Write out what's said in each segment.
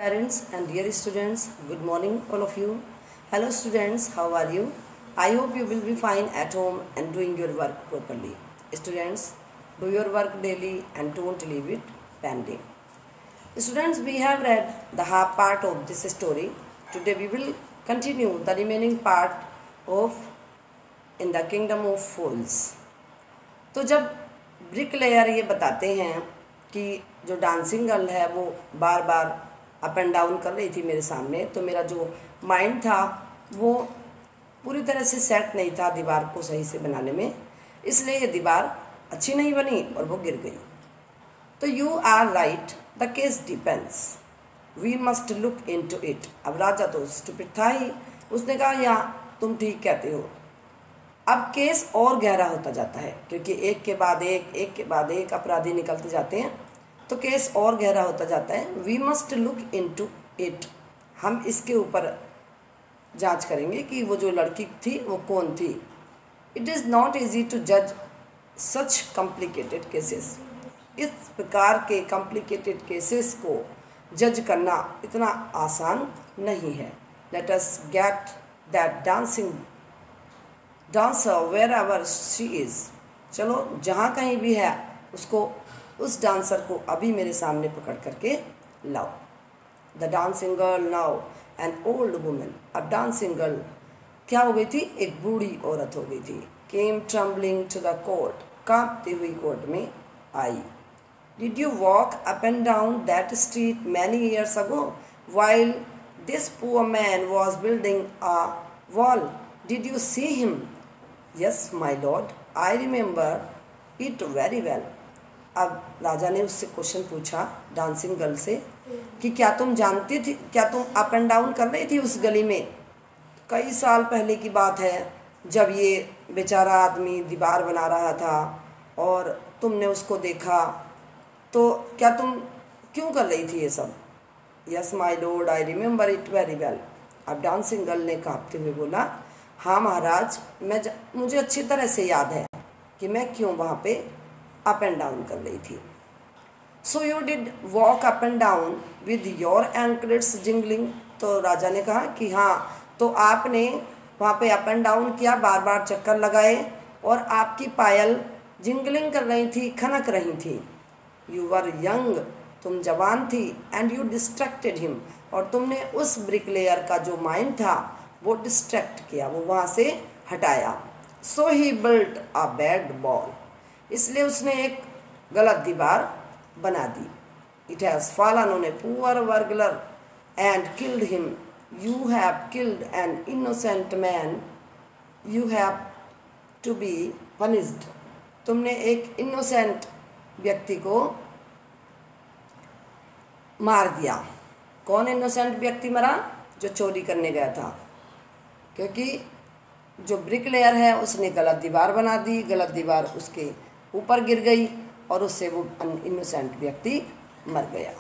Parents and dear students, good morning all of you. Hello students, how are you? I hope you will be fine at home and doing your work properly. Students, do your work daily and don't leave it pending. Students, we have read the half part of this story. Today we will continue the remaining part of In the Kingdom of Fools. तो जब bricklayer ये बताते हैं कि जो dancing girl है वो बार बार अप एंड डाउन कर रही थी मेरे सामने, तो मेरा जो माइंड था वो पूरी तरह से सेट नहीं था दीवार को सही से बनाने में, इसलिए ये दीवार अच्छी नहीं बनी और वो गिर गई. तो you are right, the case depends, we must look into it. अब राजा तो स्टूपिड था ही, उसने कहा यहाँ तुम ठीक कहते हो. अब केस और गहरा होता जाता है क्योंकि एक के बाद एक अपराधी निकलते जाते हैं, तो केस और गहरा होता जाता है. We must look into it, हम इसके ऊपर जांच करेंगे कि वो जो लड़की थी वो कौन थी. It is not easy to जज सच कॉम्प्लिकेटेड केसेस. इस प्रकार के कॉम्प्लिकेटेड केसेस को जज करना इतना आसान नहीं है. Let us get that dancer wherever she is. चलो जहाँ कहीं भी है उसको, उस डांसर को अभी मेरे सामने पकड़ करके लाओ. The dancing girl now an old woman. अब डांसिंग गर्ल क्या हो गई थी? एक बूढ़ी औरत हो गई थी. Came trembling to the court, कांपती हुई कोर्ट में आई. Did you walk up and down that street many years ago while this poor man was building a wall? Did you see him? Yes my lord, I remember it very well. अब राजा ने उससे question पूछा dancing girl से कि क्या तुम जानती थी, क्या तुम अप एंड डाउन कर रही थी उस गली में? कई साल पहले की बात है जब ये बेचारा आदमी दीवार बना रहा था और तुमने उसको देखा, तो क्या तुम क्यों कर रही थी ये सब? Yes my lord, I remember it very well. अब डांसिंग गर्ल ने कांपते हुए बोला, हाँ महाराज, मुझे अच्छी तरह से याद है कि मैं क्यों वहाँ पे अप एंड डाउन कर रही थी. So you did walk up and down with your anklets jingling. तो राजा ने कहा कि हाँ, तो आपने वहाँ पे अप एंड डाउन किया, बार बार चक्कर लगाए और आपकी पायल जिंगलिंग कर रही थी, खनक रही थी. यू वर यंग, तुम जवान थी. एंड यू डिस्ट्रैक्टेड हिम, और तुमने उस ब्रिकलेयर का जो माइंड था वो डिस्ट्रैक्ट किया, वो वहाँ से हटाया. So he built a bad wall, इसलिए उसने एक गलत दीवार बना दी. It has fallen on a poor burglar and killed him. You have killed an innocent man, you have to be punished. तुमने एक इनोसेंट व्यक्ति को मार दिया. कौन इनोसेंट व्यक्ति मरा? जो चोरी करने गया था, क्योंकि जो ब्रिकलेयर है उसने गलत दीवार बना दी, गलत दीवार उसके ऊपर गिर गई और उससे वो इनोसेंट व्यक्ति मर गया.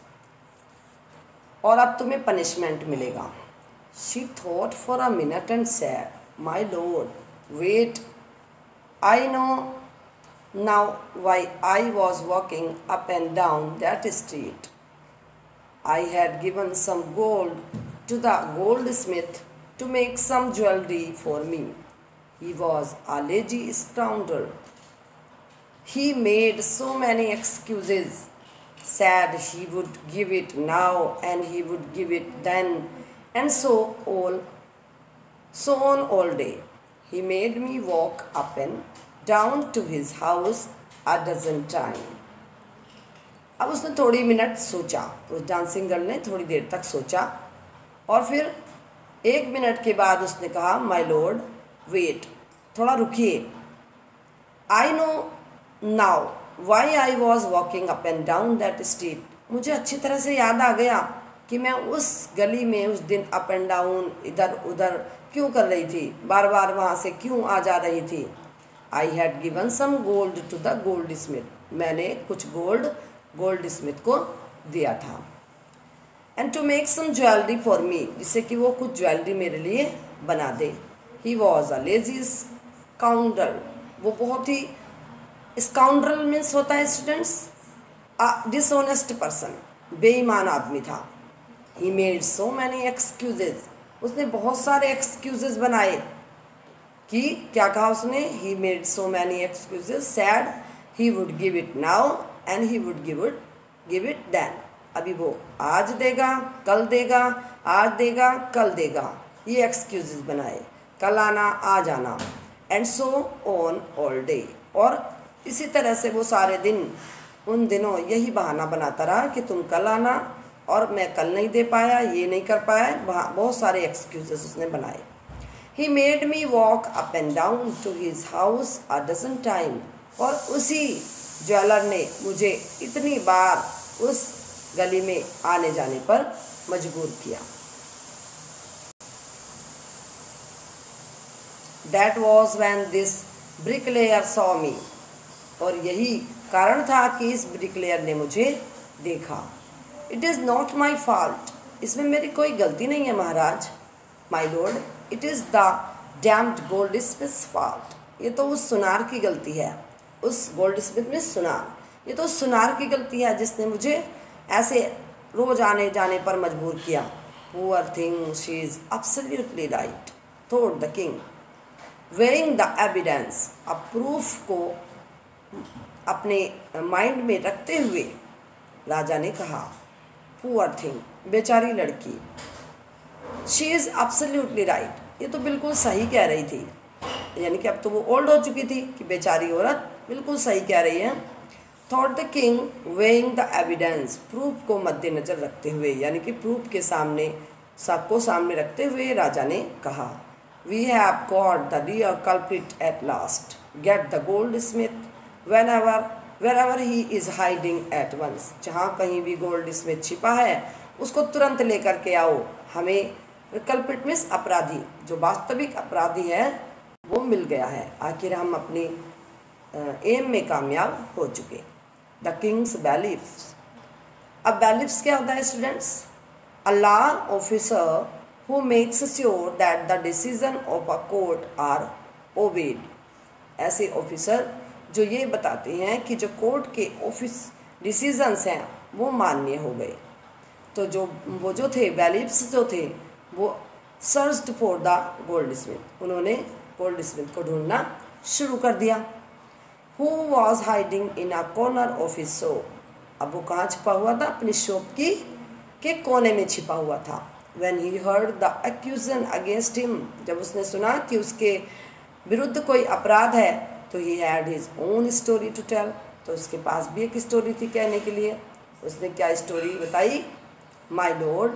और अब तुम्हें पनिशमेंट मिलेगा. She thought for a minute and said, my lord, wait, I know now why I was walking up and down that street. I had given some gold to the goldsmith to make some jewelry for me. He was a lazy scoundrel. He made so many excuses, said he would give it now and he would give it then, and so on all day. He made me walk up and down to his house a dozen times. अब उसने थोड़ी minute सोचा, उस dancing girl ने थोड़ी देर तक सोचा और फिर 1 मिनट के बाद उसने कहा, माय लॉर्ड, वेट, थोड़ा रुकिए. I know now why I was walking up and down that street. मुझे अच्छी तरह से याद आ गया कि मैं उस गली में उस दिन अप एंड डाउन, इधर उधर क्यों कर रही थी, बार बार वहाँ से क्यों आ जा रही थी. I had given some gold to the goldsmith. मैंने कुछ गोल्ड स्मिथ को दिया था. And to make some jewellery for me, जिससे कि वो कुछ ज्वेलरी मेरे लिए बना दे. He was a lazy scoundrel. वो बहुत ही, स्काउंड्रल मीन्स होता है स्टूडेंट्स डिसऑनेस्ट पर्सन, बेईमान आदमी था. He made so many excuses, उसने बहुत सारे एक्सक्यूजेज बनाए कि क्या कहा उसने, he made so many excuses, said he would give it now and he would give it then, अभी वो आज देगा कल देगा, आज देगा कल देगा, ये एक्सक्यूजेज बनाए, कल आना आज आना, and so on all day, और इसी तरह से वो सारे दिन उन दिनों यही बहाना बनाता रहा कि तुम कल आना और मैं कल नहीं दे पाया, ये नहीं कर पाया, बहुत सारे एक्सक्यूजेस उसने बनाए। He made me walk up and down to his house a dozen time, और उसी ज्वेलर ने मुझे इतनी बार उस गली में आने जाने पर मजबूर किया। That was when this bricklayer saw me, और यही कारण था कि इस ब्रिकलेयर ने मुझे देखा। It is not my fault, इसमें मेरी कोई गलती नहीं है महाराज, my lord, it is the damned goldsmith's fault, ये तो उस सुनार की गलती है, उस गोल्ड स्मिथ में सुनार, ये तो सुनार की गलती है जिसने मुझे ऐसे रोज आने जाने पर मजबूर किया। Poor thing, she is absolutely right, thought the king, weighing the evidence, अब प्रूफ को अपने माइंड में रखते हुए राजा ने कहा, पुअर थिंग, बेचारी लड़की, शी इज़ एब्सोल्युटली राइट, ये तो बिल्कुल सही कह रही थी, यानी कि अब तो वो ओल्ड हो चुकी थी कि बेचारी औरत बिल्कुल सही कह रही है। Thought the king weighing the evidence, proof को मद्देनज़र रखते हुए, यानी कि प्रूफ के सामने, सबको सामने रखते हुए राजा ने कहा, we have got the real culprit at last, get the goldsmith wherever he is hiding at once, जहाँ कहीं भी गोल्ड स्मिथ छिपा है उसको तुरंत लेकर के आओ, हमें कल्प्रिट मीन्स अपराधी, जो वास्तविक अपराधी है वो मिल गया है, आखिर हम अपनी एम में कामयाब हो चुके। द किंग्स बैलिफ्स, अब बैलिफ्स क्या होता है students? A law officer who makes sure that the decision of a court are obeyed, ऐसे ऑफिसर जो ये बताते हैं कि जो कोर्ट के ऑफिस डिसीजंस हैं वो मान्य हो गए। तो वो जो थे बैलिफ्स जो थे वो searched for the goldsmith, उन्होंने गोल्ड स्मिथ को ढूंढना शुरू कर दिया। Who was hiding in a corner of his shop, अब वो कहाँ छिपा हुआ था? अपनी शॉप के कोने में छिपा हुआ था। When he heard the accusation against him, जब उसने सुना कि उसके विरुद्ध कोई अपराध है, तो he had his own story to tell, तो उसके पास भी एक स्टोरी थी कहने के लिए। उसने क्या स्टोरी बताई? माय लॉर्ड,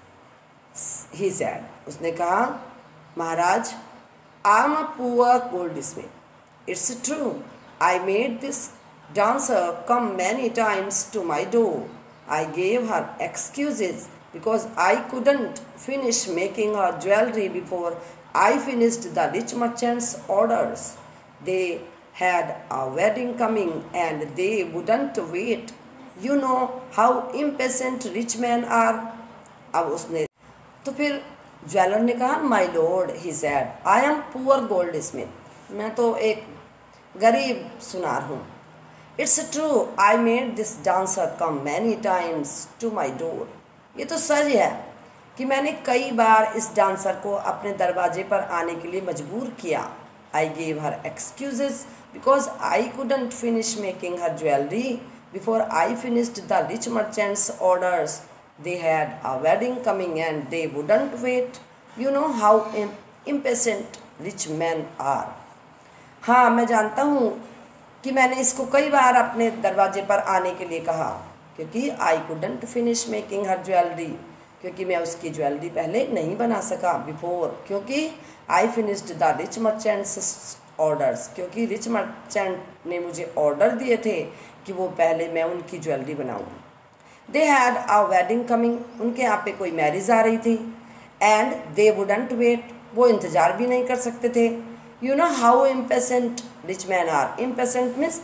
ही सैड, उसने कहा, महाराज, I am a poor goldsmith, it's true, I made this dancer come many times to my door. I gave her excuses because I couldn't finish making her jewelry before I finished the rich merchant's orders. They had a wedding coming and they wouldn't wait. You know how impatient rich men are. अब उसने तो फिर jeweller ने कहा, my lord, he said, I am poor goldsmith, मैं तो एक गरीब सुनार हूँ। It's true, I made this dancer come many times to my door, ये तो सच है कि मैंने कई बार इस डांसर को अपने दरवाजे पर आने के लिए मजबूर किया। I gave her excuses because I couldn't finish making her jewellery before I finished the rich merchants orders. They had a wedding coming and they wouldn't wait. You know how impatient rich men are. हाँ, मैं जानता हूँ कि मैंने इसको कई बार अपने दरवाजे पर आने के लिए कहा, क्योंकि I couldn't finish making her jewelry, क्योंकि मैं उसकी ज्वेलरी पहले नहीं बना सका, before, क्योंकि I finished the rich merchants orders, क्योंकि रिच मर्चेंट ने ऑर्डर ऑर्डर दिए थे कि वो पहले मैं उनकी ज्वेलरी बनाऊँ। They had a wedding coming, उनके यहाँ पे कोई मैरिज आ रही थी, and they wouldn't wait, वो इंतज़ार भी नहीं कर सकते थे। You know how impatient rich men are. Impatient means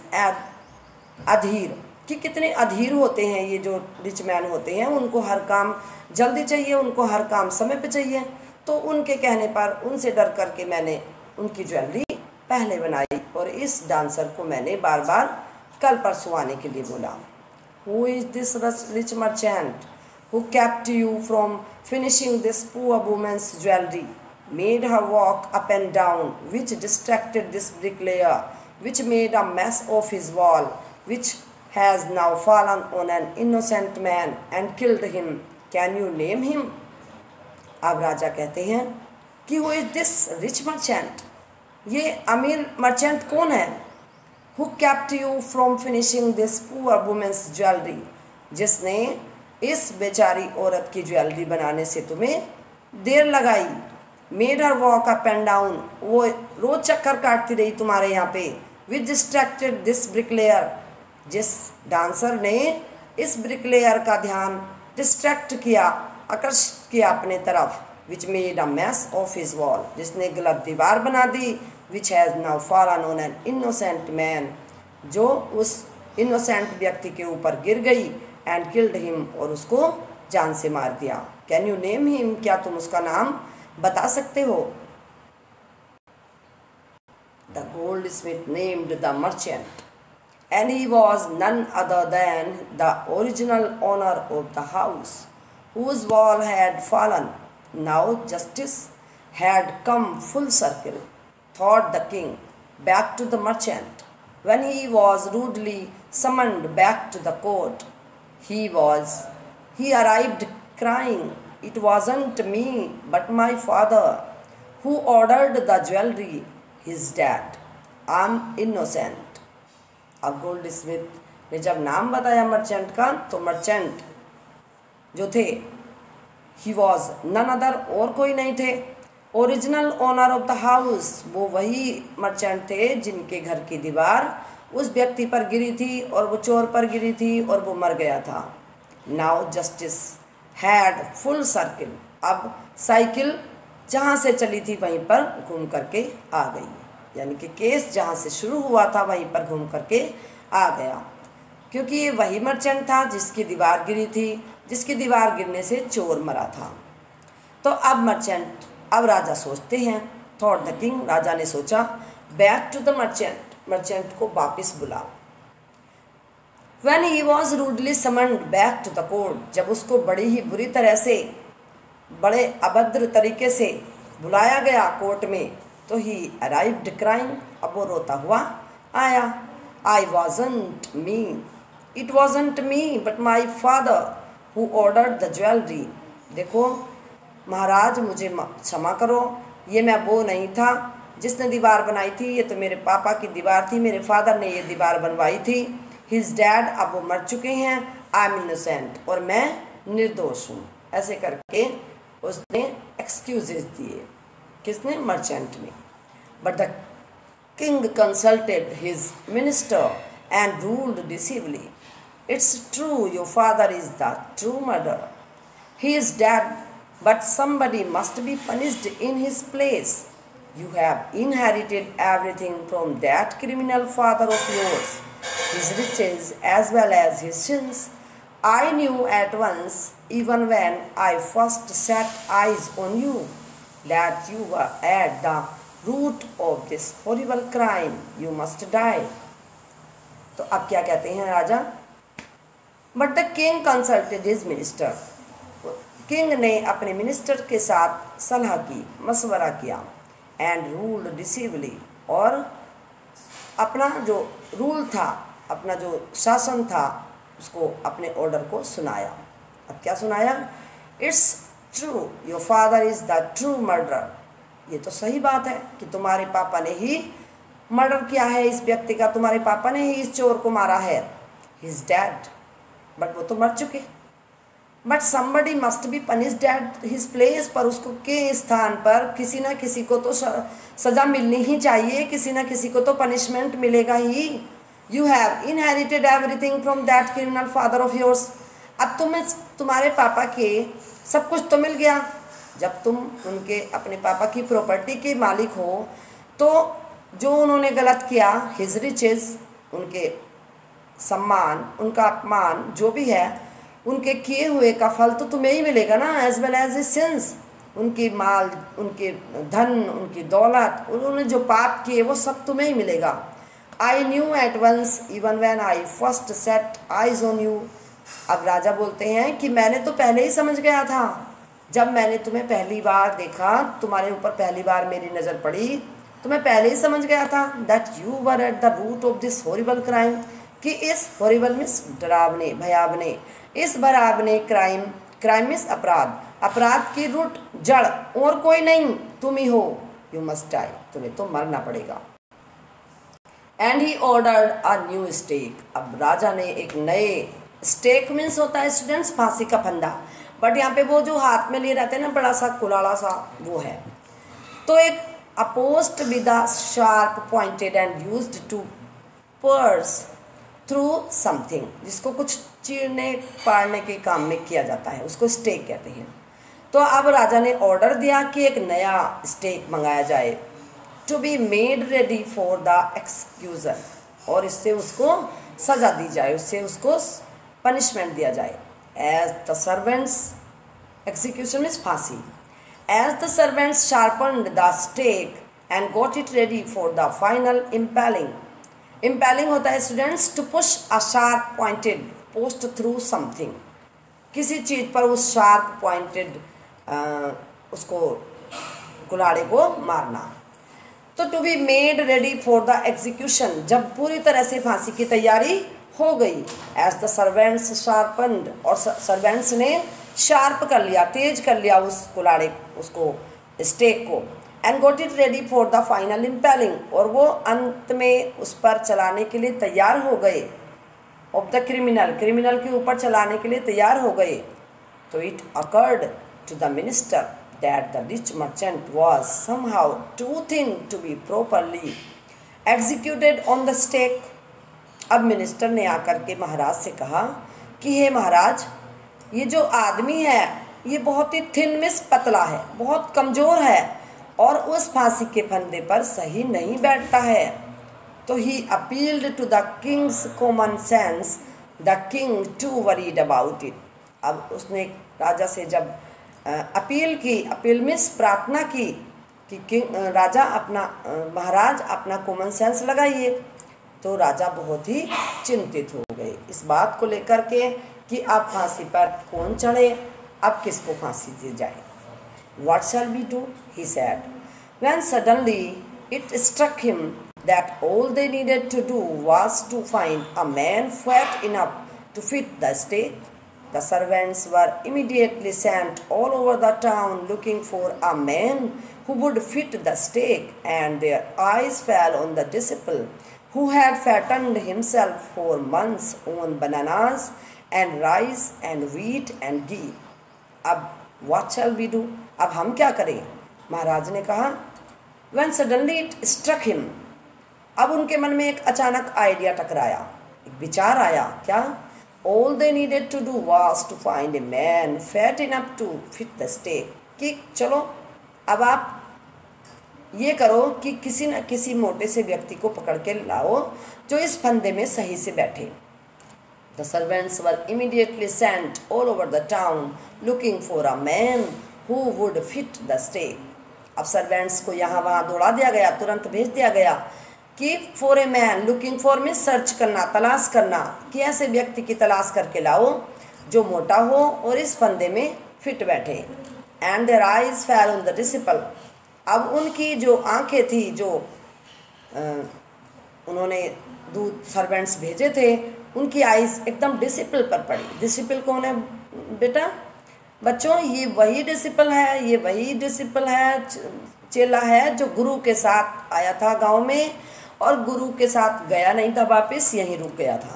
अधीर, कि कितने अधीर होते हैं ये जो रिच मैन होते हैं, उनको हर काम जल्दी चाहिए, उनको हर काम समय पे चाहिए। तो उनके कहने पर, उनसे डर करके मैंने उनकी ज्वेलरी पहले बनाई और इस डांसर को मैंने बार बार कल परसों आने के लिए बोला। Who is this rich merchant? who kept you from finishing this poor woman's jewelry, made her walk up and down, which distracted this bricklayer, which made a mess of his wall, which has now fallen on an innocent man and killed him. Can you name him? अब राजा कहते हैं कि who is this rich merchant? ये अमीर merchant कौन है? Who kept you from finishing this poor woman's jewelry? जिसने इस बेचारी औरत की ज्वेलरी बनाने से तुम्हें देर लगाई। Made her walk up and down, वो रोज चक्कर काटती रही तुम्हारे यहाँ पे। Which distracted this bricklayer, जिस डांसर ने इस ब्रिकलेयर का ध्यान डिस्ट्रैक्ट किया, आकर्षित किया अपने तरफ। Which made a mess of his wall, जिसने गलत दीवार बना दी। Which has now fallen on an innocent man, जो उस innocent व्यक्ति के ऊपर गिर गई। And killed him, और उसको जान से मार दिया। Can you name him? क्या तुम उसका नाम बता सकते हो? The goldsmith named the merchant, and he was none other than the original owner of the house, whose wall had fallen. Now justice had come full circle, thought the king, back to the merchant, when he was rudely summoned back to the court. He arrived crying, "It wasn't me, but my father, who ordered the jewelry, his dad. I'm innocent." अब goldsmith ने जब नाम बताया merchant का, तो merchant जो थे, he was none other, और कोई नहीं थे, original owner of the house, वो वही मर्चेंट थे जिनके घर की दीवार उस व्यक्ति पर गिरी थी और वो चोर पर गिरी थी और वो मर गया था। Now justice had full circle, अब साइकिल जहाँ से चली थी वहीं पर घूम करके आ गई, यानी कि केस जहाँ से शुरू हुआ था वहीं पर घूम करके आ गया, क्योंकि ये वही मर्चेंट था जिसकी दीवार गिरी थी, जिसकी दीवार गिरने से चोर मरा था। तो अब राजा सोचते हैं, थॉट द किंग, राजा ने सोचा, back to the merchant, merchant को वापस बुलाओ। When he was rudely summoned back to the court, जब उसको बड़ी ही बुरी तरह से, बड़े अभद्र तरीके से बुलाया गया कोर्ट में, तो he arrived crying, अब वो रोता हुआ आया। I wasn't me, it wasn't me, but my father who ordered the jewelry. देखो महाराज, मुझे क्षमा करो, ये मैं वो नहीं था जिसने दीवार बनाई थी, ये तो मेरे पापा की दीवार थी, मेरे फादर ने ये दीवार बनवाई थी। हिज डैड, अब वो मर चुके हैं। आई एम इनोसेंट, और मैं निर्दोष हूँ। ऐसे करके उसने एक्सक्यूजेज दिए। किसने? मर्चेंट ने। But the king consulted his minister and ruled decisively. It's true, your father is the true murder, he is dead, but somebody must be punished in his place. You have inherited everything from that criminal father of yours, his riches as well as his sins. I knew at once, even when I first set eyes on you, that you were at the root of this horrible crime. You must die. तो अब क्या कहते हैं राजा? But the king consulted his minister. King ने अपने minister के साथ सलाह की, मशवरा किया। एंड रूल्ड डिसीवली, और अपना जो रूल था, अपना जो शासन था, उसको अपने ऑर्डर को सुनाया। अब क्या सुनाया? It's true, your father is the true murderer. ये तो सही बात है कि तुम्हारे पापा ने ही मर्डर किया है इस व्यक्ति का, तुम्हारे पापा ने ही इस चोर को मारा है। ही इज़ डेड, बट वो तो मर चुके। But somebody must be punished at his place, पर उसको के स्थान पर किसी न किसी को तो सज़ा मिलनी ही चाहिए, किसी न किसी को तो पनिशमेंट मिलेगा ही। You have inherited everything from that criminal father of yours. अब तुम्हारे पापा के सब कुछ तो मिल गया। जब तुम उनके अपने पापा की प्रॉपर्टी के मालिक हो, तो जो उन्होंने गलत किया, हिज रिचेज, उनके सम्मान, उनका अपमान जो भी है, उनके किए हुए का फल तो तुम्हें ही मिलेगा ना, as well as his sins. उनके माल, उनके धन, उनकी दौलत, उन्होंने जो पाप किए वो सब तुम्हें ही मिलेगा। I knew at once, even when I first set eyes on you, अब राजा बोलते हैं कि मैंने तो पहले ही समझ गया था, जब मैंने तुम्हें पहली बार देखा, तुम्हारे ऊपर पहली बार मेरी नज़र पड़ी, तो मैं पहले ही समझ गया था that you were at the root of this horrible crime, कि इस हॉरिबल मीन्स डरावने, भयावने, इस भयावने क्राइम, क्राइम मीन्स अपराध, अपराध की रूट, जड़ और कोई नहीं, तुम ही हो। यू मस्ट डाई, तुम्हें तो मरना पड़ेगा। And he ordered a new stake. अब राजा ने एक नए, स्टेक मीन्स होता है स्टूडेंट्स फांसी का फंदा, बट यहाँ पे वो जो हाथ में लिए रहते हैं ना, बड़ा सा कुलाड़ा सा, वो है। तो एक a post with a sharp pointed end used to pierce through something, जिसको कुछ चीरने पाड़ने के काम में किया जाता है, उसको स्टेक कहते हैं। तो अब राजा ने ऑर्डर दिया कि एक नया स्टेक मंगाया जाए, to be made ready for the excuser, और इससे उसको सज़ा दी जाए, उससे उसको पनिशमेंट दिया जाए। As the servants, execution means फांसी, as the servants sharpened the stake and got it ready for the final impaling. Impaling होता है students to push a sharp pointed post through something, किसी चीज़ पर उस शार्प पॉइंटेड उसको कुल्हाड़े को मारना। तो to be made ready for the execution, जब पूरी तरह से फांसी की तैयारी हो गई। एज द सर्वेंट्स शार्पन्ड, और सर्वेंट्स ने शार्प कर लिया, तेज कर लिया उस कुल्हाड़े, उसको स्टेक को। And got it ready for the final impaling, और वो अंत में उस पर चलाने के लिए तैयार हो गए। ऑफ द क्रिमिनल, क्रिमिनल के ऊपर चलाने के लिए तैयार हो गए। तो it occurred to the minister that the rich merchant was somehow too thin to be properly executed on the stake. अब मिनिस्टर ने आकर के महाराज से कहा कि हे महाराज, ये जो आदमी है ये बहुत ही थिन मिस पतला है, बहुत कमज़ोर है, और उस फांसी के फंदे पर सही नहीं बैठता है। तो he appealed to the king's common sense, the king too worried about it. अब उसने राजा से जब अपील की, अपील मीन्स प्रार्थना की कि किंग, राजा अपना, महाराज अपना कॉमन सेंस लगाइए। तो राजा बहुत ही चिंतित हो गए इस बात को लेकर के कि अब फांसी पर कौन चढ़े, अब किसको फांसी दी जाए। What shall we do? He said. When suddenly it struck him that all they needed to do was to find a man fat enough to fit the stake. The servants were immediately sent all over the town looking for a man who would fit the stake, and their eyes fell on the disciple who had fattened himself for months on bananas and rice and wheat and ghee. अब what shall we do? अब हम क्या करें? महाराज ने कहा। When suddenly it struck him, अब उनके मन में एक अचानक आइडिया टकराया, एक विचार आया। क्या? All they needed to do was to find a man fat enough to fit the stake. कि चलो अब आप ये करो कि किसी न किसी मोटे से व्यक्ति को पकड़ के लाओ जो इस फंदे में सही से बैठे। The servants were immediately sent all over the town looking for a man who would fit the stake. अब सर्वेंट्स को यहाँ वहाँ दौड़ा दिया गया, तुरंत भेज दिया गया कि for a man, looking for में सर्च करना, तलाश करना, कि ऐसे व्यक्ति की तलाश करके लाओ जो मोटा हो और इस फंदे में फिट बैठे। And their eyes fell on the disciple. अब उनकी जो आंखें थी, जो उन्होंने दूध सर्वेंट्स भेजे थे, उनकी आइज एकदम डिसिपल पर पड़ी। डिसिपल कौन है बेटा? बच्चों, ये वही डिसिपल है, ये वही डिसिपल है, चेला है जो गुरु के साथ आया था गांव में और गुरु के साथ गया नहीं था वापस, यहीं रुक गया था।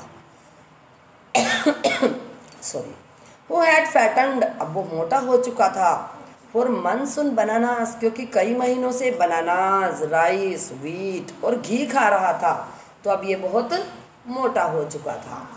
सॉरी। हु हैड फैटन्ड, अब वो मोटा हो चुका था। फॉर मंथ्स ऑन बनानास, क्योंकि कई महीनों से बनानास, राइस, व्हीट और घी खा रहा था, तो अब ये बहुत मोटा हो चुका था।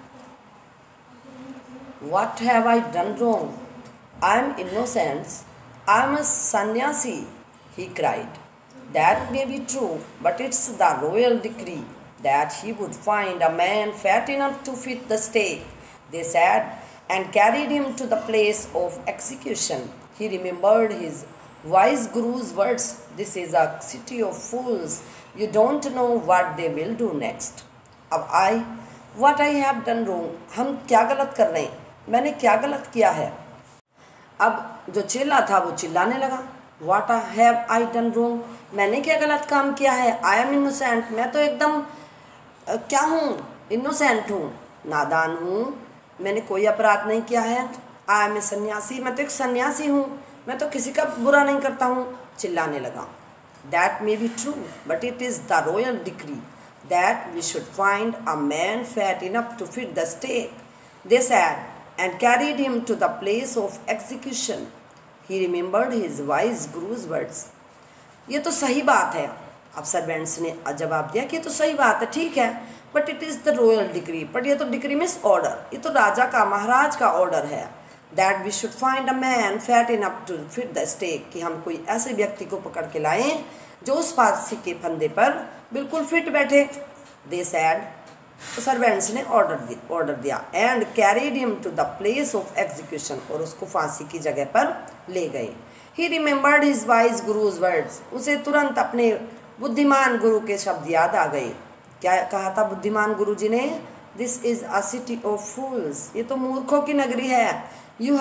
What have I done wrong? I am innocent. I am a sannyasi, he cried. That may be true, but it's the royal decree that he would find a man fat enough to fit the stake, they said, and carried him to the place of execution. He remembered his wise guru's words, "This is a city of fools. You don't know what they will do next." अब I what I have done wrong, हम क्या गलत कर रहे हैं, मैंने क्या गलत किया है। अब जो चेला था वो चिल्लाने लगा, what have I done wrong, मैंने क्या गलत काम किया है। आई एम इनोसेंट, मैं तो एकदम क्या हूँ, इनोसेंट हूँ, नादान हूँ, मैंने कोई अपराध नहीं किया है। आई एम ए सन्यासी, मैं तो एक सन्यासी हूँ, मैं तो किसी का बुरा नहीं करता हूँ, चिल्लाने लगा। That may be true but it is the royal decree that we should find a man fat enough to fit the stake, they said and carried him to the place of execution. He remembered his wise guru's words. ये तो सही बात है। अब servants ने जवाब दिया कि ये तो सही बात है, ठीक है, but it is the royal decree, but ये तो डिक्री मीन्स ऑर्डर, ये तो राजा का, महाराज का ऑर्डर है। That we should find a man fat enough to fit the stake, कि हम कोई ऐसे व्यक्ति को पकड़ के लाएं जो उस फांसी के फंदे पर बिल्कुल फिट बैठे। दे सैड, तो सर्वेंट्स ने ऑर्डर दिया, and carried him to the place of execution, और उसको फांसी की जगह पर ले गए। He remembered his wise guru's words, उसे तुरंत अपने बुद्धिमान गुरु के शब्द याद आ गए। क्या कहा था बुद्धिमान गुरु जी ने, this is a city of fools, ये तो मूर्खों की नगरी है। You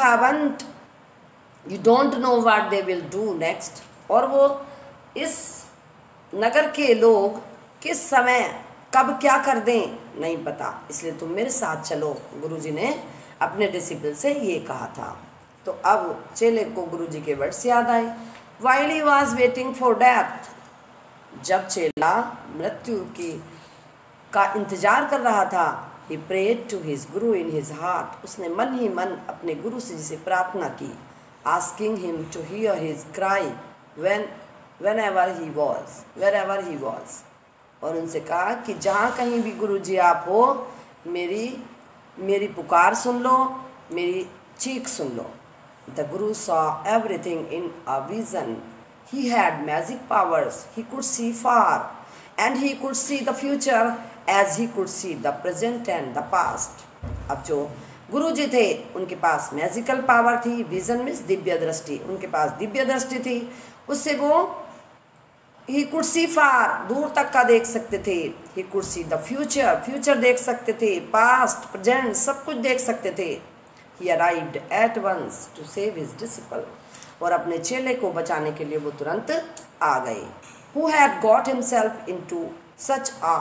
don't know what they will do next, और वो इस नगर के लोग किस समय कब क्या कर दें नहीं पता, इसलिए तुम मेरे साथ चलो, गुरुजी ने अपने डिसिपल से ये कहा था। तो अब चेले को गुरुजी के वर्ड्स याद आए। While he was waiting for death, जब चेला मृत्यु की का इंतजार कर रहा था, ही prayed to his Guru in his heart, उसने मन ही मन अपने गुरु से जिसे प्रार्थना की, asking him to hear his cry wherever he was, और उनसे कहा कि जहाँ कहीं भी गुरुजी आप हो, मेरी पुकार सुन लो, मेरी चीख सुन लो। The guru saw everything in a vision. He had magic powers. He could see far, and he could see the future as he could see the present and the past. अब जो गुरुजी थे उनके पास मैजिकल पावर थी, vision means दिव्य दृष्टि, उनके पास दिव्य दृष्टि थी, उससे वो ही कुड सी फार, दूर तक का देख सकते थे। He could see the future देख सकते थे, पास्ट प्रेजेंट सब कुछ देख सकते थे। He arrived at once to save his disciple, और अपने चेले को बचाने के लिए वो तुरंत आ गए। Who had got himself into such a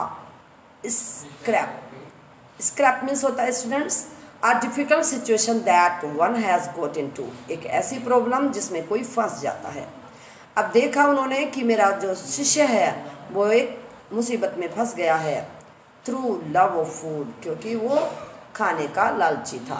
scrape means होता है students a difficult situation that one has got into, एक ऐसी प्रॉब्लम जिसमें कोई फंस जाता है। अब देखा उन्होंने कि मेरा जो शिष्य है वो एक मुसीबत में फंस गया है, थ्रू लव ऑफ फूड, क्योंकि वो खाने का लालची था।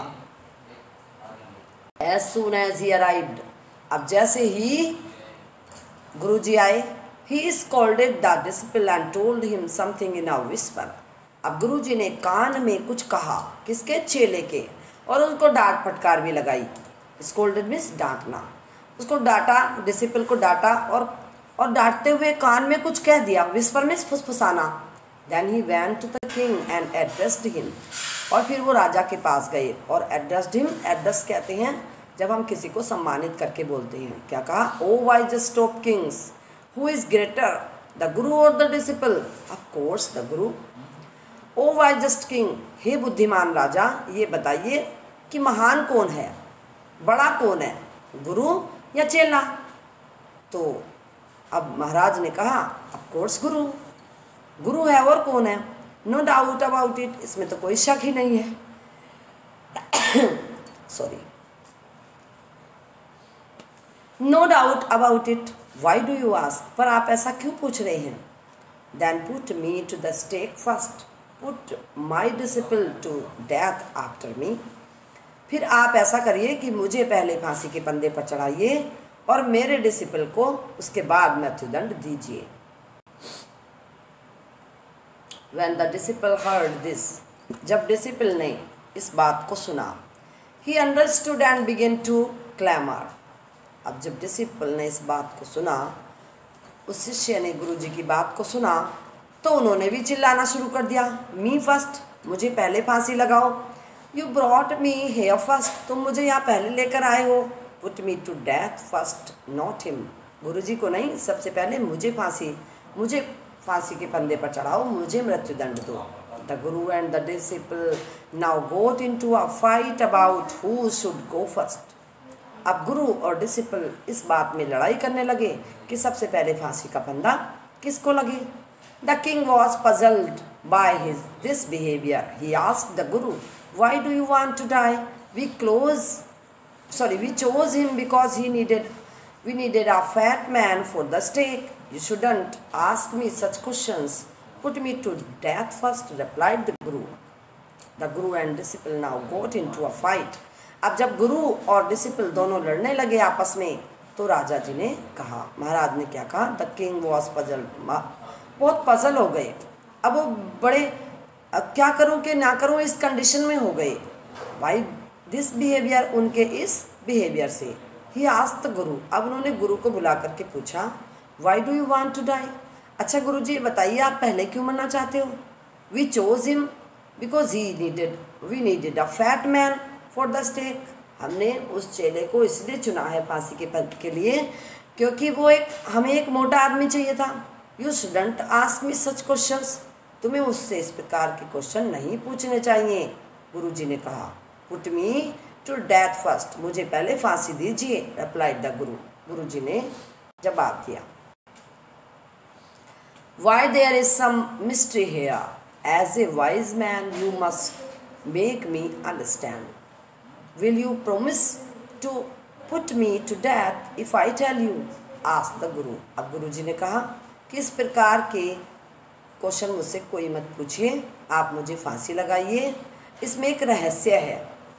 As soon as he arrived, अब जैसे ही गुरुजी आए, he scolded the disciple and told him something in a whisper, अब गुरुजी ने कान में कुछ कहा, किसके, चेले के, और उनको डांट फटकार भी लगाई। स्कॉल्डेड मीन्स डांटना, उसको डांटा, डिसिपल को डांटा, और डांटते हुए कान में कुछ कह दिया, विस्पर मीन्स फुसफुसाना। Then he went to the king and addressed him, और फिर वो राजा के पास गए और एड्रेस्ड हिम, एड्रेस कहते हैं जब हम किसी को सम्मानित करके बोलते हैं। क्या कहा, O wisest of kings, who is greater, the guru और the disciple, of course the guru. O wisest king, हे बुद्धिमान राजा, ये बताइए कि महान कौन है, बड़ा कौन है, गुरु या चेला। तो अब महाराज ने कहा, ऑफ कोर्स गुरु है, और कौन है, नो डाउट अबाउट इट, इसमें तो कोई शक ही नहीं है। Sorry, no doubt about it, why do you ask, पर आप ऐसा क्यों पूछ रहे हैं। Then put me to the stake first, put my disciple to death after me, फिर आप ऐसा करिए कि मुझे पहले फांसी के फंदे पर चढ़ाइए और मेरे डिसिपल को उसके बाद मृत्युदंड दीजिए। When the disciple heard this, जब डिसिपल ने इस बात को सुना, he understood and began to clamor, अब जब डिसिपल ने इस बात को सुना, उस शिष्य ने गुरुजी की बात को सुना, तो उन्होंने भी चिल्लाना शुरू कर दिया, मी फर्स्ट, मुझे पहले फांसी लगाओ। You brought me here first, तुम मुझे यहाँ पहले लेकर आए हो। Put me to death first not him, Guruji को नहीं, सबसे पहले मुझे फांसी के फंदे पर चढ़ाओ, मुझे मृत्युदंड दो। The guru and the disciple now got into a fight about who should go first. अब गुरु और डिसिपल इस बात में लड़ाई करने लगे कि सबसे पहले फांसी का फंदा किसको लगे. The king was puzzled by this behavior. He asked the guru, "Why do you want to die? We chose him because we needed a fat man for the stake. You shouldn't ask me such questions. Put me to death first," replied the guru. The guru and disciple now got into a fight. अब जब गुरु और disciple दोनों लड़ने लगे आपस में तो राजा जी ने कहा, महाराज ने क्या कहा, द किंग वॉज पजल, बहुत पजल हो गए. अब वो बड़े क्या करूं कि ना करूं इस कंडीशन में हो गए. भाई दिस बिहेवियर, उनके इस बिहेवियर से. ही आस्क्ड द गुरु, अब उन्होंने गुरु को बुला करके पूछा, why do you want to die. अच्छा गुरु जी बताइए आप पहले क्यों मरना चाहते हो. We chose him because we needed a fat man for the stake. हमने उस चेले को इसलिए चुना है फांसी के पद के लिए क्योंकि हमें एक मोटा आदमी चाहिए था. You shouldn't ask me such questions. तुम्हें उससे इस प्रकार के क्वेश्चन नहीं पूछने चाहिए. गुरुजी ने कहा, put me to death first, मुझे पहले फांसी दीजिए. रिप्लाइड द गुरु, गुरुजी ने जवाब दिया. Why there is some mystery here. As a wise man you must make me understand. Will you promise to put me to death if I tell you? Asked the Guru. अब गुरु जी ने कहा कि इस प्रकार के क्वेश्चन मुझसे कोई मत पूछिए, आप मुझे फांसी लगाइए, इसमें एक रहस्य है.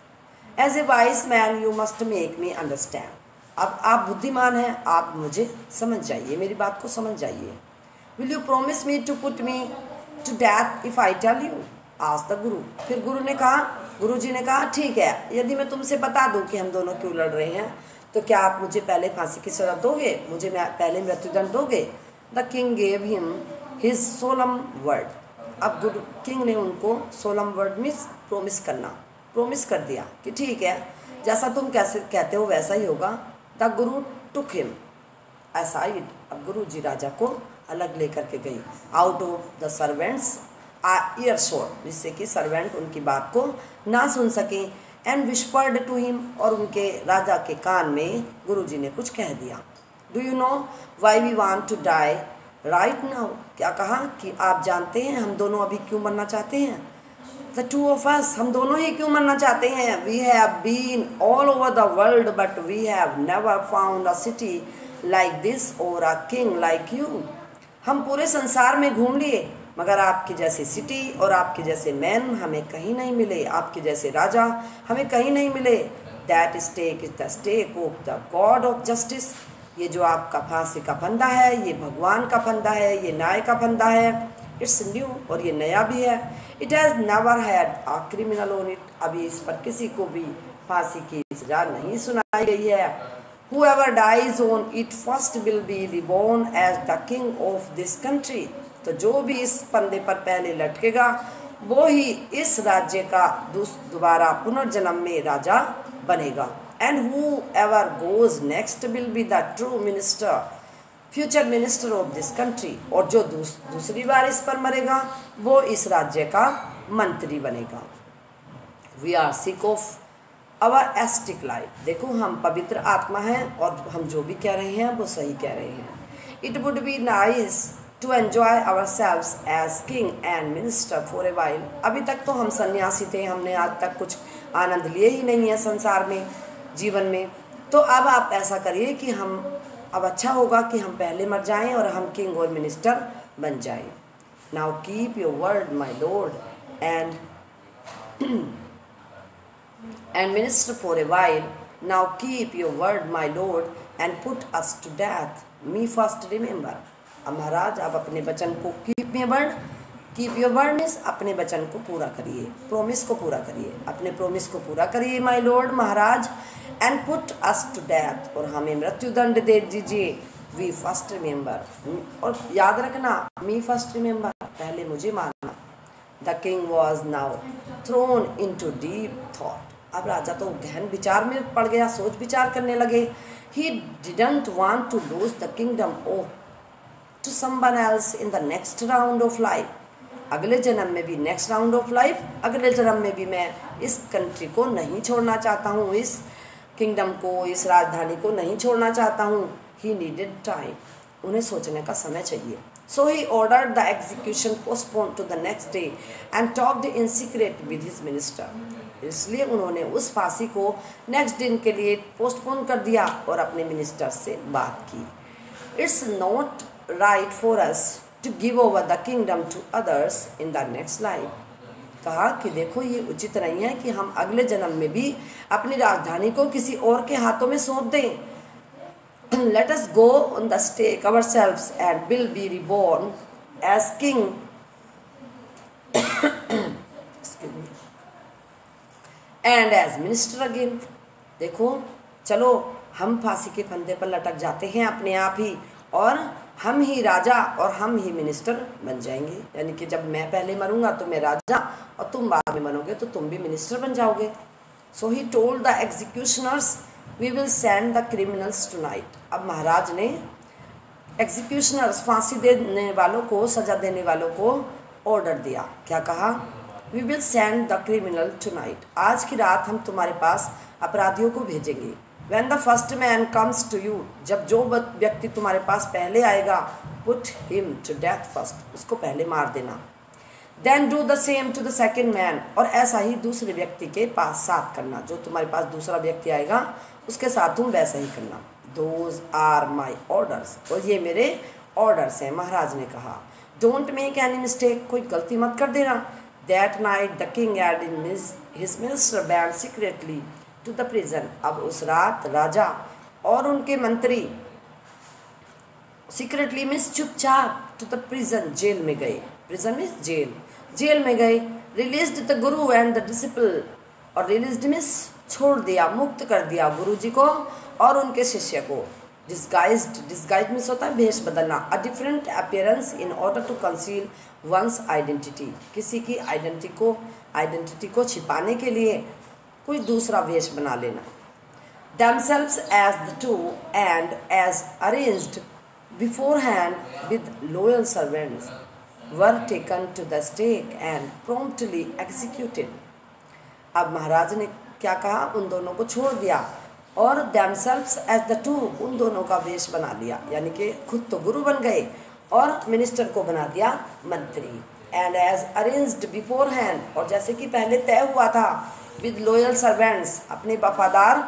As a wise man you must make me understand. अब आप बुद्धिमान हैं, आप मुझे समझ जाइए, मेरी बात को समझ जाइए. Will you promise me to put me to death if I tell you? Asked the Guru. फिर गुरु जी ने कहा ठीक है, यदि मैं तुमसे बता दूं कि हम दोनों क्यों लड़ रहे हैं तो क्या आप मुझे पहले फांसी की सजा दोगे, मुझे पहले मृत्युदंड दोगे. The king gave him his solemn word. अब गुरु किंग ने उनको सोलम वर्ड मीन्स प्रोमिस कर दिया कि ठीक है जैसा तुम कैसे कहते हो वैसा ही होगा. The Guru took him aside. अब गुरु जी राजा को अलग लेकर के गई. Out of the servants ear shot, जिससे कि सर्वेंट उनकी बात को ना सुन सके. एंड विस्पर्ड टू हिम, और उनके राजा के कान में गुरुजी ने कुछ कह दिया. Do you know why we want to die right now. क्या कहा कि आप जानते हैं हम दोनों अभी क्यों मरना चाहते हैं. द टू ऑफ अस, हम दोनों ही क्यों मरना चाहते हैं. We have been all over the world but we have never found a city like this और अ किंग लाइक यू. हम पूरे संसार में घूम लिए मगर आपके जैसे सिटी और आपके जैसे मैन हमें कहीं नहीं मिले, आपके जैसे राजा हमें कहीं नहीं मिले. That stake is the stake of the god of justice. ये जो आपका फांसी का फंदा है ये भगवान का फंदा है, ये न्याय का फंदा है. इट्स न्यू, और ये नया भी है. It has never had a criminal on it. अभी इस पर किसी को भी फांसी की सजा नहीं सुनाई गई है. Whoever dies on it first will be reborn as the king of this country. तो जो भी इस फंदे पर पहले लटकेगा वो ही इस राज्य का दोबारा पुनर्जन्म में राजा बनेगा. And whoever goes next will be the true minister, future minister of this country. और जो दूसरी बार इस पर मरेगा वो इस राज्य का मंत्री बनेगा. We are sick of our ascetic life. देखो हम पवित्र आत्मा हैं और हम जो भी कह रहे हैं वो सही कह रहे हैं. It would be nice to enjoy ourselves as king and minister for a while. अभी तक तो हम सन्यासी थे, हमने आज तक कुछ आनंद लिए ही नहीं है संसार में, जीवन में. तो अब आप ऐसा करिए कि अब अच्छा होगा कि हम पहले मर जाएं और हम किंग और मिनिस्टर बन जाएं. Now keep your word my lord and minister for a while. Now keep your word my lord and put us to death. Me first remember. अब महाराज आप अपने वचन को कीप योर वर्ड मीन्स अपने वचन को पूरा करिए, प्रोमिस को पूरा करिए, अपने प्रोमिस को पूरा करिए माय लॉर्ड महाराज. And put us to death, और हमें मृत्युदंड दे दीजिए. वी फर्स्ट रिमेंबर, और याद रखना मी फर्स्ट रिमेंबर, पहले मुझे मानना. The king was now thrown into deep thought. अब राजा तो गहन विचार में पड़ गया, सोच विचार करने लगे. He didn't want to lose the kingdom of to someone else in the next round of life. अगले जन्म में भी, नेक्स्ट राउंड ऑफ लाइफ, अगले जन्म में भी मैं इस कंट्री को नहीं छोड़ना चाहता हूँ, इस किंगडम को, इस राजधानी को नहीं छोड़ना चाहता हूँ। ही नीडेड टाइम, उन्हें सोचने का समय चाहिए। So he ordered the execution postpone to the next day and talked in secret with his minister. इसलिए उन्होंने उस फांसी को नेक्स्ट दिन के लिए पोस्टपोन कर दिया और अपने मिनिस्टर से बात की। It's not right for us to give over the kingdom to others in the next life. कहा कि देखो ये उचित नहीं है कि हम अगले जन्म में भी अपनी राजधानी को किसी और के हाथों में सौंप दें। Let us go on the stake ourselves and will be reborn as king and as minister again। देखो चलो हम फांसी के फंदे पर लटक जाते हैं अपने आप ही, और हम ही राजा और हम ही मिनिस्टर बन जाएंगे। यानी कि जब मैं पहले मरूंगा तो मैं राजा और तुम बाद में मरोगे तो तुम भी मिनिस्टर बन जाओगे। So he told the executioners we will send the criminals tonight. अब महाराज ने एग्जीक्यूशनर्स, फांसी देने वालों को, सजा देने वालों को ऑर्डर दिया। क्या कहा? We will send the criminal tonight, आज की रात हम तुम्हारे पास अपराधियों को भेजेंगे। When the first man comes to you, जब जो व्यक्ति तुम्हारे पास पहले आएगा, put him to death first, उसको पहले मार देना। Then do the same to the second man, और ऐसा ही दूसरे व्यक्ति के पास साथ करना। जो तुम्हारे पास दूसरा व्यक्ति आएगा उसके साथ तुम वैसा ही करना। Those are my orders, और ये मेरे ऑर्डर्स हैं, महाराज ने कहा। Don't make any mistake, कोई गलती मत कर देना। That night the king had his minister band secretly to the prison। अब उस रात राजा और उनके मंत्री secretly मीन्स चुपचाप, to the prison, जेल में गए। prison मीन्स जेल, जेल में गए। released the guru and the disciple, और released मीन्स छोड़ दिया, मुक्त कर दिया गुरु जी को और उनके शिष्य को। disguised मीन्स होता है भेष बदलना, a different appearance in order to conceal one's identity, किसी की आइडेंटिटी को छिपाने के लिए कोई दूसरा वेश बना लेना। Themselves as the two and as arranged beforehand with loyal servants were taken to the stake and promptly executed। अब महाराज ने क्या कहा? उन दोनों को छोड़ दिया और themselves as the two, उन दोनों का वेश बना लिया, यानी कि खुद तो गुरु बन गए और मिनिस्टर को बना दिया मंत्री। and as arranged beforehand, और जैसे कि पहले तय हुआ था, with loyal servants, अपने वफादार,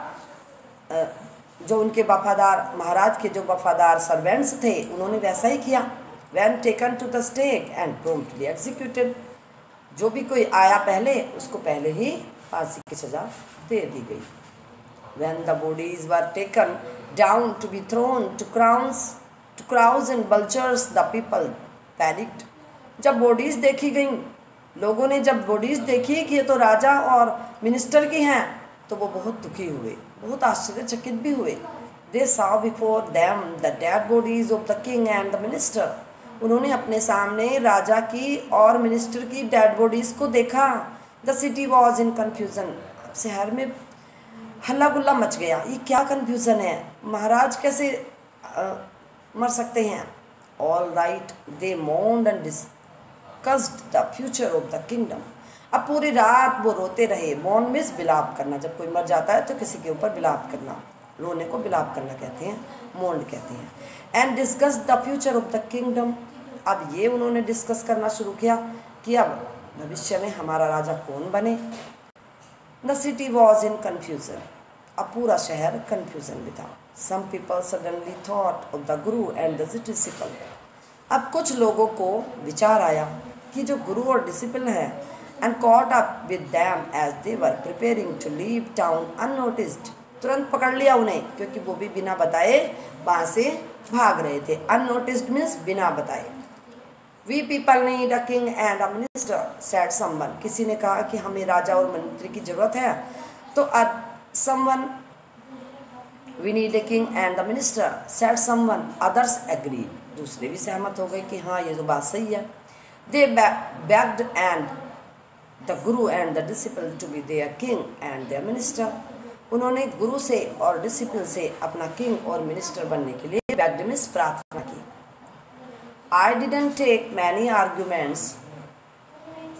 जो उनके वफादार, महाराज के जो वफादार सर्वेंट्स थे, उन्होंने वैसा ही किया। when taken to the stake and promptly executed, जो भी कोई आया पहले उसको पहले ही फांसी की सजा दे दी गई। when the bodies were taken down to be thrown to crowds and vultures, the people panicked। जब बॉडीज देखी गई, लोगों ने जब बॉडीज देखी कि ये तो राजा और मिनिस्टर की हैं, तो वो बहुत दुखी हुए, बहुत आश्चर्यचकित भी हुए। They saw before them the dead bodies of the king and the minister। उन्होंने अपने सामने राजा की और मिनिस्टर की डेड बॉडीज को देखा। The city was in confusion। शहर में हल्ला गुल्ला मच गया, ये क्या कन्फ्यूज़न है, महाराज कैसे मर सकते हैं। All right, they mourned and discussed the future of the kingdom। अब पूरी रात वो रोते रहे। मौन मीन्स बिलाप करना, जब कोई मर जाता है तो किसी के ऊपर बिलाप करना, रोने को बिलाप करना कहते हैं, मौन कहते हैं। And discuss the future of the kingdom. अब ये उन्होंने डिस्कस करना शुरू किया कि अब भविष्य में हमारा राजा कौन बने। The city was in confusion. अब पूरा शहर कन्फ्यूजन में था। Some people suddenly thought of the guru and the disciple. अब कुछ लोगों को विचार आया कि जो गुरु और डिसिपल हैं, and caught up with them as they were preparing to leave town unnoticed। तुरंत पकड़ लिया उन्हें, क्योंकि वो भी बिना बताए वहाँ से भाग रहे थे। unnoticed means बिना बताए। We people need a king and a minister, said someone। किसी ने कहा कि हमें राजा और मंत्री की जरूरत है, तो someone we need a king and a minister, said someone। others agreed। दूसरे भी सहमत हो गए कि हाँ ये तो बात सही है। They begged and the guru and the disciple to be their king and their minister। उन्होंने गुरु से और डिसिपल से अपना किंग और मिनिस्टर बनने के लिए begged means प्रार्थना की। I didn't take many arguments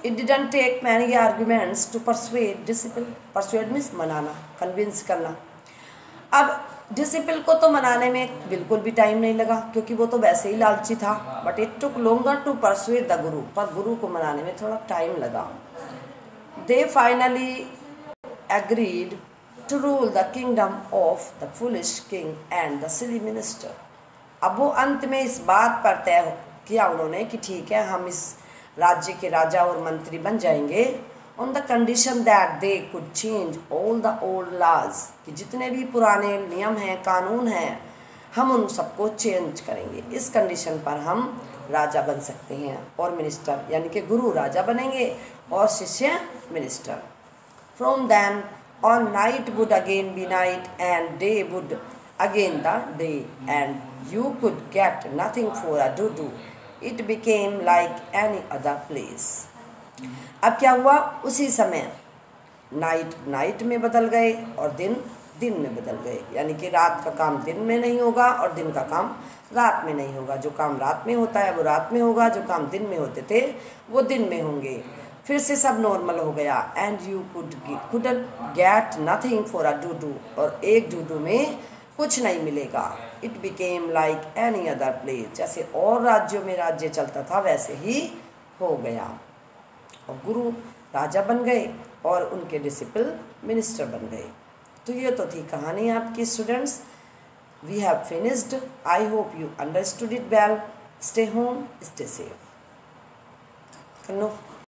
it didn't take many arguments to persuade disciple. Persuade means मनाना, कन्विंस करना। अब डिसिपल को तो मनाने में बिल्कुल भी टाइम नहीं लगा, क्योंकि वो तो वैसे ही लालची था। But it took longer to persuade the guru, पर गुरु को मनाने में थोड़ा टाइम लगा। They finally agreed to rule the kingdom of the foolish king and the silly minister. अब वो अंत में इस बात पर तय किया उन्होंने कि ठीक है, हम इस राज्य के राजा और मंत्री बन जाएंगे, on the condition that they could change all the old laws, कि जितने भी पुराने नियम हैं, कानून हैं, हम उन सबको चेंज करेंगे। इस कंडीशन पर हम राजा बन सकते हैं और मिनिस्टर, यानी कि गुरु राजा बनेंगे और शिष्य minister. From then on night would again be night and day would again the day and you could get nothing for a do do. It became like any other place. अब क्या हुआ, उसी समय नाइट नाइट में बदल गए और दिन दिन में बदल गए, यानी कि रात का काम दिन में नहीं होगा और दिन का काम रात में नहीं होगा। जो काम रात में होता है वो रात में होगा, जो काम दिन में होते थे वो दिन में होंगे। फिर से सब नॉर्मल हो गया। And you couldn't get nothing for a do, और एक डू में कुछ नहीं मिलेगा। It became like any other place, जैसे और राज्यों में राज्य चलता था वैसे ही हो गया। और गुरु राजा बन गए और उनके डिसिपल मिनिस्टर बन गए। तो ये तो थी कहानी आपकी students. We have finished. I hope you understood it well. Stay home, stay safe.